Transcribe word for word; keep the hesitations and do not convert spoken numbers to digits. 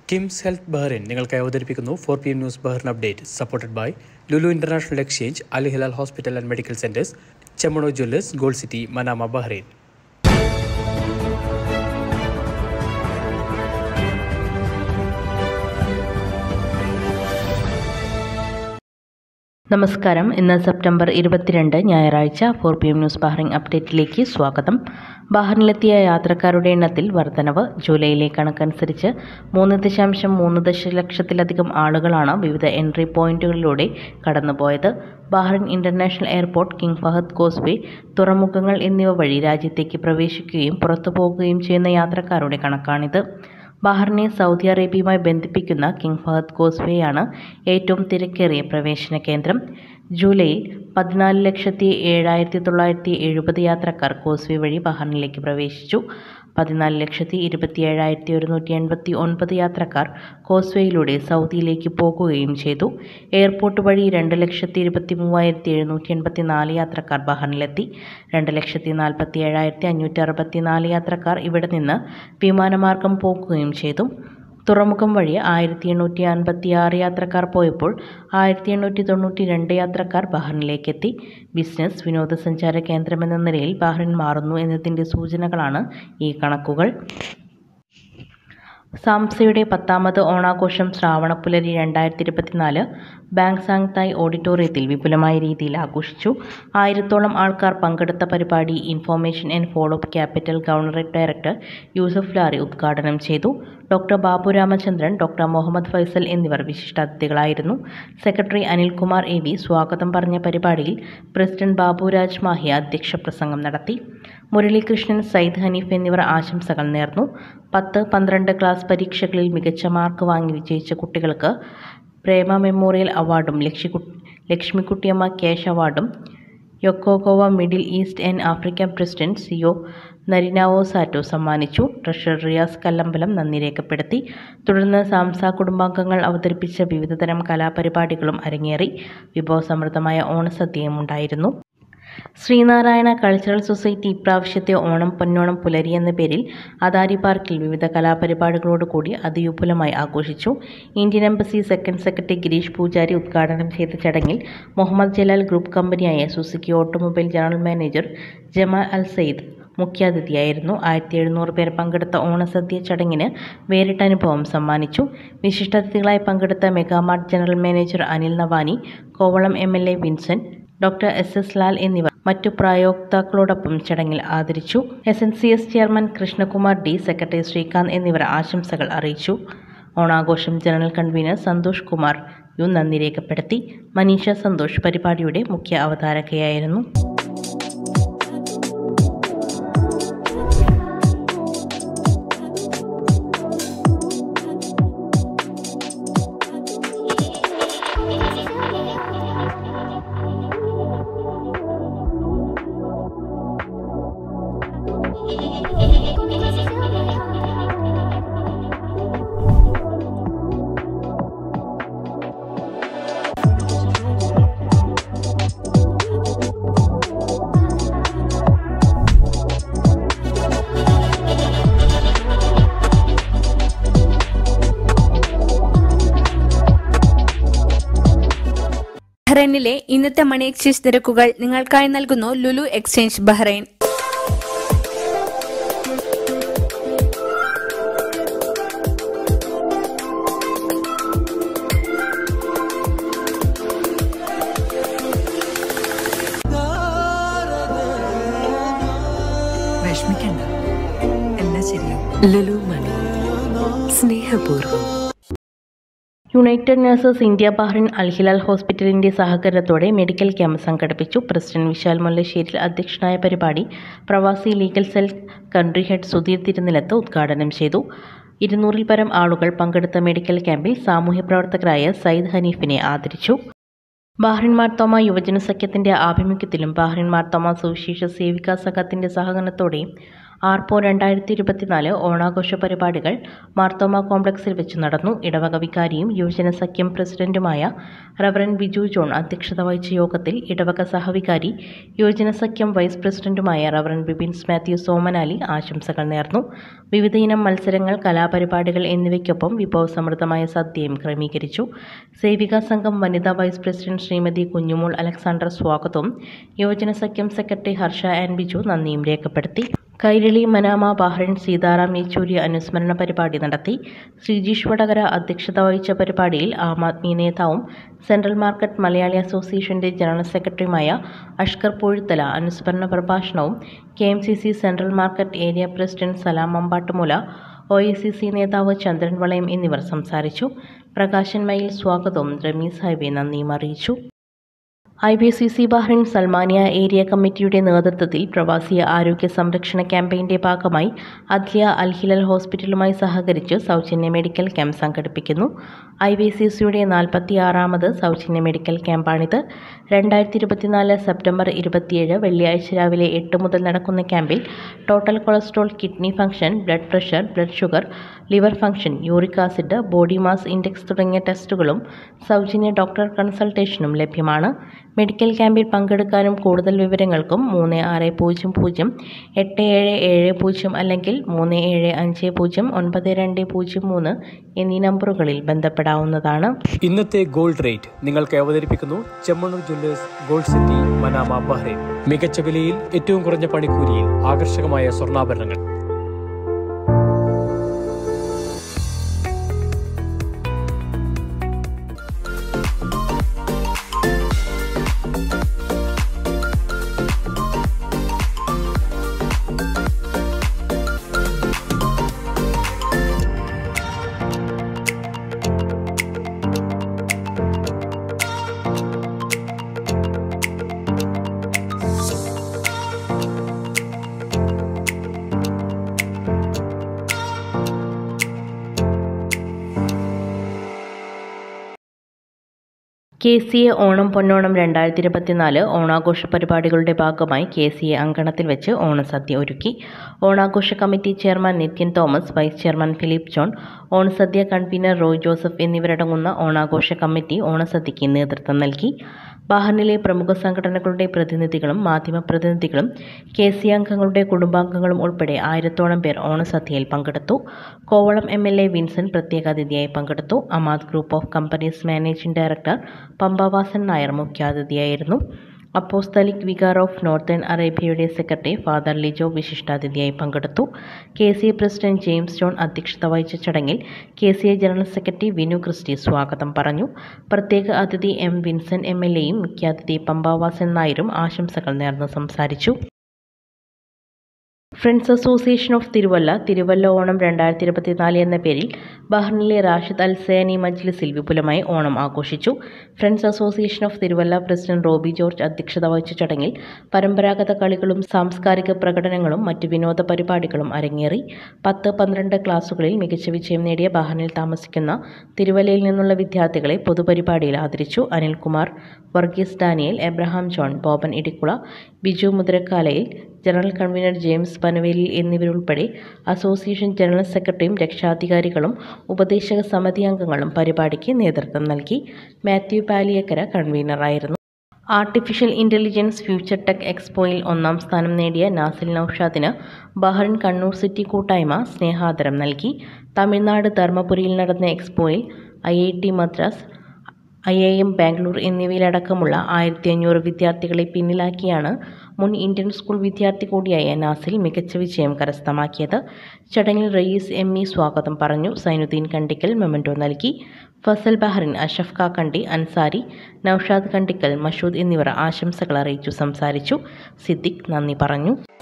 KIMS health Bahrain നിങ്ങൾക്കായി അവതരിപ്പിക്കുന്നു four P M news Bahrain update supported by Lulu international exchange, Al Hilal hospital and medical centres, Chemmanur jewellers, gold city, Manama, Bahrain. നമസ്കാരം. ഇന്ന് September ഇരുപത്തിരണ്ട് ഞായറാഴ്ച. Four P M news ബഹ്റൈൻ അപ്ഡേറ്റിലേക്ക് സ്വാഗതം. ബഹ്റൈനിലെത്തിയ യാത്രക്കാരുടെ എണ്ണത്തിൽ വർധനവ്. ജൂലൈയിലെ കണക്കനുസരിച്ച് മൂന്ന് ദശാംശം മൂന്ന് ദശലക്ഷത്തിലധികം ആളുകളാണ് വിവിധ എൻട്രി പോയിന്റുകളിലൂടെ കടന്നുപോയത്. Bahrain international airport, King Fahad causeway, തുറമുഖങ്ങൾ എന്നിവ വഴി രാജ്യത്തേക്ക് പ്രവേശിക്കുകയും പുറത്തു പോകുകയും ചെയ്യുന്ന യാത്രക്കാരുടെ കണക്കാണിത്. ബഹ്റൈനെ സൗദി അറേബ്യയുമായി ബന്ധിപ്പിക്കുന്ന കിങ് ഫഹദ് കോസ്വേയാണ് ഏറ്റവും തിരക്കേറിയ പ്രവേശന കേന്ദ്രം. ജൂലൈയിൽ പതിനാല് ലക്ഷത്തി ഏഴായിരത്തി തൊള്ളായിരത്തി എഴുപത് യാത്രക്കാർ കോസ്വേ വഴി ബഹ്റൈനിലേക്ക് പ്രവേശിച്ചു. പതിനാല് ലക്ഷത്തി ഇരുപത്തി ഏഴായിരത്തി ഒരുന്നൂറ്റി എൺപത്തി ഒൻപത് യാത്രക്കാർ കോസ്വേയിലൂടെ സൗദിയിലേക്ക് പോകുകയും ചെയ്തു. എയർപോർട്ട് വഴി രണ്ട് ലക്ഷത്തി ഇരുപത്തി മൂവായിരത്തി എഴുന്നൂറ്റി എൺപത്തി നാല് യാത്രക്കാർ ബഹ്റൈനിലെത്തി. രണ്ട് ലക്ഷത്തി നാൽപ്പത്തി ഏഴായിരത്തി അഞ്ഞൂറ്റി അറുപത്തി നാല് യാത്രക്കാർ ഇവിടെ നിന്ന് വിമാനമാർഗം പോകുകയും ചെയ്തു. തുറമുഖം വഴി ആയിരത്തി എണ്ണൂറ്റി അൻപത്തി ആറ് യാത്രക്കാർ പോയപ്പോൾ ആയിരത്തി എണ്ണൂറ്റി തൊണ്ണൂറ്റി രണ്ട് യാത്രക്കാർ ബഹ്റൈനിലേക്കെത്തി. ബിസിനസ് വിനോദസഞ്ചാര കേന്ദ്രമെന്ന നിലയിൽ ബഹ്റൈൻ മാറുന്നു എന്നതിൻ്റെ സൂചനകളാണ് ഈ കണക്കുകൾ. സാംസയുടെ പത്താമത് ഓണാഘോഷം ശ്രാവണപ്പുലരി രണ്ടായിരത്തി ഇരുപത്തിനാല് ബാങ്സാങ് തായ് ഓഡിറ്റോറിയത്തിൽ വിപുലമായ രീതിയിൽ ആഘോഷിച്ചു. ആയിരത്തോളം ആൾക്കാർ പങ്കെടുത്ത പരിപാടി information and follow up capital governorate director Yusuf Lari ഉദ്ഘാടനം ചെയ്തു. ഡോക്ടർ ബാബു രാമചന്ദ്രൻ, ഡോക്ടർ മുഹമ്മദ് ഫൈസൽ എന്നിവർ വിശിഷ്ടാതിഥികളായിരുന്നു. സെക്രട്ടറി അനിൽകുമാർ എ വി സ്വാഗതം പറഞ്ഞ പരിപാടിയിൽ പ്രസിഡന്റ് ബാബുരാജ് മാഹിയ അധ്യക്ഷ പ്രസംഗം നടത്തി. മുരളീകൃഷ്ണൻ, സയ്യിദ് ഹനീഫ് എന്നിവർ ആശംസകൾ നേർന്നു. പത്ത് പന്ത്രണ്ട് ക്ലാസ് പരീക്ഷകളിൽ മികച്ച മാർക്ക് വാങ്ങി വിജയിച്ച കുട്ടികൾക്ക് പ്രേമ മെമ്മോറിയൽ അവാർഡും ലക്ഷ്മിക്കുട്ടിയമ്മ ക്യാഷ് അവാർഡും Yokogawa Middle East and African president CEO Narinao Sato സമ്മാനിച്ചു. ട്രഷറർ റിയാസ് കല്ലമ്പലം നന്ദി രേഖപ്പെടുത്തി. തുടർന്ന് സാംസ കുടുംബാംഗങ്ങൾ അവതരിപ്പിച്ച വിവിധതരം കലാപരിപാടികളും അരങ്ങേറി. വിഭവസമൃദ്ധമായ ഓണസദ്യയും ഉണ്ടായിരുന്നു. ശ്രീനാരായണ കൾച്ചറൽ സൊസൈറ്റി ഇപ്രാവശ്യത്തെ ഓണം പൊന്നോണം പുലരി എന്ന പേരിൽ അദാരി പാർക്കിൽ വിവിധ കലാപരിപാടികളോടുകൂടി അതിവിപുലമായി ആഘോഷിച്ചു. Indian embassy second secretary Girish Poojari ഉദ്ഘാടനം ചെയ്ത ചടങ്ങിൽ മുഹമ്മദ് ജലാൽ ഗ്രൂപ്പ് കമ്പനിയായ Suzuki automobile general manager Jamal Al Sayyid മുഖ്യാതിഥിയായിരുന്നു. ആയിരത്തി എഴുന്നൂറ് പേർ പങ്കെടുത്ത ഓണസദ്യ ചടങ്ങിന് വേറിട്ട അനുഭവം സമ്മാനിച്ചു. വിശിഷ്ടാതിഥികളായി പങ്കെടുത്ത Megamart general manager Anil Navani, Kovalam M L A Vincent, doctor S S Lal എന്നിവർ മറ്റു പ്രായോക്താക്കളോടൊപ്പം ചടങ്ങിൽ ആദരിച്ചു. S N C S chairman Krishnakumar D, secretary Srikanth എന്നിവർ ആശംസകൾ അറിയിച്ചു. ഓണാഘോഷം general convener Santhosh Kumar U നന്ദി രേഖപ്പെടുത്തി. മനീഷ സന്തോഷ് പരിപാടിയുടെ മുഖ്യ അവതാരകയായിരുന്നു. ബഹ്റൈനിലെ ഇന്നത്തെ മണി എക്സ്ചേഞ്ച് നിരക്കുകൾ നിങ്ങൾക്കായി നൽകുന്നു ലുലു എക്സ്ചേഞ്ച് ബഹ്റൈൻ. വിഷമിക്കണ്ട, എല്ലാം ശരിയാവും. ലുലു മണി, സ്നേഹപൂർവ്വം. United nurses India Bahrain Al Hilal ഹോസ്പിറ്റലിന്റെ സഹകരണത്തോടെ മെഡിക്കൽ ക്യാമ്പ് സംഘടിപ്പിച്ചു. പ്രസിഡന്റ് വിശാൽ മുല്ലശ്ശേരിൽ അധ്യക്ഷനായ പരിപാടി പ്രവാസി legal cell country head Sudheer Thirunilath ഉദ്ഘാടനം ചെയ്തു. ഇരുന്നൂറിൽ പരം ആളുകൾ പങ്കെടുത്ത മെഡിക്കൽ ക്യാമ്പിൽ സാമൂഹ്യ പ്രവർത്തകരായ സയ്യിദ് ഹനീഫിനെ ആദരിച്ചു. ബഹ്റൈൻ മാർത്തോമ യുവജന സഖ്യത്തിന്റെ ആഭിമുഖ്യത്തിലും ബഹ്റൈൻ മാർത്തോമ സുവിശേഷ സേവികാ സംഘത്തിന്റെ സഹകരണത്തോടെയും ആർപ്പോ രണ്ടായിരത്തി ഇരുപത്തിനാല് ഓണാഘോഷ പരിപാടികൾ മാർത്തോമ കോംപ്ലക്സിൽ വെച്ച് നടന്നു. ഇടവക വികാരിയും യുവജന സഖ്യം പ്രസിഡന്റുമായ റവറൻ ബിജു ജോൺ അധ്യക്ഷത വഹിച്ച യോഗത്തിൽ ഇടവക സഹവികാരി, യുവജന സഖ്യം വൈസ് പ്രസിഡന്റുമായ റവറൻ ബിബിൻസ് മാത്യു സോമനാലി ആശംസകൾ നേർന്നു. വിവിധയിനം മത്സരങ്ങൾ, കലാപരിപാടികൾ എന്നിവയ്ക്കൊപ്പം വിഭവസമൃദ്ധമായ സദ്യയും ക്രമീകരിച്ചു. സേവികാ സംഘം വനിതാ വൈസ് പ്രസിഡന്റ് ശ്രീമതി കുഞ്ഞുമോൾ അലക്സാണ്ടർ സ്വാഗതവും യുവജന സഖ്യം സെക്രട്ടറി ഹർഷ ആൻ ബിജു നന്ദിയും രേഖപ്പെടുത്തി. കൈരളി മനാമ ബഹ്റൈൻ സീതാറാം യെച്ചൂരി അനുസ്മരണ പരിപാടി നടത്തി. ശ്രീജീഷ് വടകര അധ്യക്ഷത വഹിച്ച പരിപാടിയിൽ ആം ആദ്മി നേതാവും സെൻട്രൽ മാർക്കറ്റ് മലയാളി അസോസിയേഷന്റെ ജനറൽ സെക്രട്ടറിയുമായ അഷ്കർ പൂഴിത്തല അനുസ്മരണ പ്രഭാഷണവും K M C C central market area president Salam Ambattumoola, O I C C നേതാവ് ചന്ദ്രൻ വളയം എന്നിവർ സംസാരിച്ചു. പ്രകാശൻ മയിൽ സ്വാഗതവും റമീസ് ഹൈവേ നന്ദിയും അറിയിച്ചു. I B C C Bahrain Salmaniya area കമ്മിറ്റിയുടെ നേതൃത്വത്തിൽ പ്രവാസി ആരോഗ്യ സംരക്ഷണ ക്യാമ്പയിന്റെ ഭാഗമായി അദ്ലിയ അൽ ഹിലാൽ ഹോസ്പിറ്റലുമായി സഹകരിച്ച് സൗജന്യ മെഡിക്കൽ ക്യാമ്പ് സംഘടിപ്പിക്കുന്നു. ഐ ബി സി സിയുടെ നാൽപ്പത്തിയാറാമത് സൗജന്യ മെഡിക്കൽ ക്യാമ്പാണിത്. രണ്ടായിരത്തി ഇരുപത്തിനാല് സെപ്റ്റംബർ ഇരുപത്തിയേഴ് വെള്ളിയാഴ്ച രാവിലെ എട്ട് മുതൽ നടക്കുന്ന ക്യാമ്പിൽ total cholesterol, kidney function, blood pressure, blood sugar, liver function, uric acid, body mass index തുടങ്ങിയ ടെസ്റ്റുകളും സൗജന്യ ഡോക്ടർ കൺസൾട്ടേഷനും ലഭ്യമാണ്. മെഡിക്കൽ ക്യാമ്പിൽ പങ്കെടുക്കാനും കൂടുതൽ വിവരങ്ങൾക്കും മൂന്ന് ആറ് പൂജ്യം പൂജ്യം എട്ട് ഏഴ് ഏഴ് പൂജ്യം അല്ലെങ്കിൽ മൂന്ന് ഏഴ് അഞ്ച് പൂജ്യം ഒൻപത് രണ്ട് പൂജ്യം മൂന്ന് എന്നീ നമ്പറുകളിൽ ബന്ധപ്പെടാവുന്നതാണ്. ഇന്നത്തെ ഗോൾഡ് റേറ്റ് നിങ്ങൾക്ക് അവതരിപ്പിക്കുന്നു Chemmanur jewellers, gold city, Manama, Bahrain. മികച്ച വിലയിൽ ഏറ്റവും കുറഞ്ഞ പണിക്കൂലിയിൽ ആകർഷകമായ സ്വർണ്ണാഭരണങ്ങൾ. K C A Onam Ponnonam രണ്ടായിരത്തി ഇരുപത്തിനാല് ഓണാഘോഷ പരിപാടികളുടെ ഭാഗമായി കെ സി എ അങ്കണത്തിൽ വെച്ച് ഓണസദ്യ ഒരുക്കി. ഓണാഘോഷ committee chairman Nithyan Thomas, vice chairman Philip John, ഓണസദ്യ കൺവീനർ റോയ് ജോസഫ് എന്നിവരടങ്ങുന്ന ഓണാഘോഷ കമ്മിറ്റി ഓണസദ്യയ്ക്ക് നേതൃത്വം നൽകി. ബഹ്റിനിലെ പ്രമുഖ സംഘടനകളുടെ പ്രതിനിധികളും മാധ്യമപ്രതിനിധികളും കെ സി അംഗങ്ങളുടെ കുടുംബാംഗങ്ങളും ഉൾപ്പെടെ ആയിരത്തോളം പേർ ഓണസദ്യയിൽ പങ്കെടുത്തു. Kovalam M L A Vincent പ്രത്യേകാതിഥിയായി പങ്കെടുത്തു. Amad group of companies managing director Pampavasan Nair മുഖ്യാതിഥിയായിരുന്നു. അപ്പോസ്തലിക് വികാർ ഓഫ് നോർത്തേൺ അറേബ്യയുടെ സെക്രട്ടറി ഫാദർ ലിജോ വിശിഷ്ടാതിഥിയായി പങ്കെടുത്തു. K C A president James John അധ്യക്ഷത വഹിച്ച ചടങ്ങിൽ K C A general secretary Vinu Christy സ്വാഗതം പറഞ്ഞു. പ്രത്യേക അതിഥി എം വിൻസെന്റ് എം എൽ എയും മുഖ്യാതിഥി പമ്പവാസൻ നായരും ആശംസകൾ നേർന്ന് സംസാരിച്ചു. Friends association of Thiruvalla Thiruvalla Onam രണ്ടായിരത്തി ഇരുപത്തിനാല് എന്ന പേരിൽ ബഹ്റിനിലെ റാഷിദ് അൽ സേനി മജ്ലിസിൽ വിപുലമായി ഓണം ആഘോഷിച്ചു. Friends association of Thiruvalla president Roby George അധ്യക്ഷത വഹിച്ച ചടങ്ങിൽ പരമ്പരാഗത കളികളും സാംസ്കാരിക പ്രകടനങ്ങളും മറ്റ് വിനോദ പരിപാടികളും അരങ്ങേറി. പത്ത് പന്ത്രണ്ട് ക്ലാസുകളിൽ മികച്ച വിജയം നേടിയ ബഹ്റിനിൽ താമസിക്കുന്ന തിരുവല്ലയിൽ നിന്നുള്ള വിദ്യാർത്ഥികളെ പൊതുപരിപാടിയിൽ ആദരിച്ചു. അനിൽകുമാർ, വർഗീസ് ഡാനിയൽ, എബ്രഹാം ജോൺ, ബോബൻ ഇടിക്കുള, ബിജു മുദ്രക്കാലയിൽ, ജനറൽ കൺവീനർ ജെയിംസ് പനവേലിൽ എന്നിവരുൾപ്പെടെ അസോസിയേഷൻ ജനറൽ സെക്രട്ടറിയും രക്ഷാധികാരികളും ഉപദേശക സമിതി അംഗങ്ങളും പരിപാടിക്ക് നേതൃത്വം നൽകി. മാത്യു പാലിയക്കര കൺവീനറായിരുന്നു. ആർട്ടിഫിഷ്യൽ ഇൻ്റലിജൻസ് ഫ്യൂച്ചർ ടെക് എക്സ്പോയിൽ ഒന്നാം സ്ഥാനം നേടിയ നാസിൽ നൌഷാദിന് ബഹ്റിൻ കണ്ണൂർ സിറ്റി കൂട്ടായ്മ സ്നേഹാദരം നൽകി. തമിഴ്നാട് ധർമ്മപുരിയിൽ നടന്ന എക്സ്പോയിൽ I I T Madras, I I M Bangalore എന്നിവയിലടക്കമുള്ള ആയിരത്തി അഞ്ഞൂറ് വിദ്യാർത്ഥികളെ പിന്നിലാക്കിയാണ് മുൻ ഇന്ത്യൻ സ്കൂൾ വിദ്യാർത്ഥി കൂടിയായ നാസിൽ മികച്ച വിജയം കരസ്ഥമാക്കിയത്. ചടങ്ങിൽ റയീസ് എം ഇ സ്വാഗതം പറഞ്ഞു. സൈനുദ്ദീൻ കണ്ടിക്കൽ മെമൻറ്റോ നൽകി. ഫസൽ ബഹ്റിൻ, അഷഫ് കാക്കണ്ടി, അൻസാരി, നൌഷാദ് കണ്ടിക്കൽ, മഷൂദ് എന്നിവർ ആശംസകൾ അറിയിച്ചു സംസാരിച്ചു. സിദ്ദിഖ് നന്ദി പറഞ്ഞു.